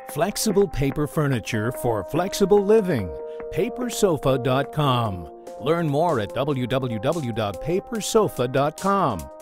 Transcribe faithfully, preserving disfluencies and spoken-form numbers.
Flexible paper furniture for flexible living. paper sofa dot com. Learn more at w w w dot paper sofa dot com.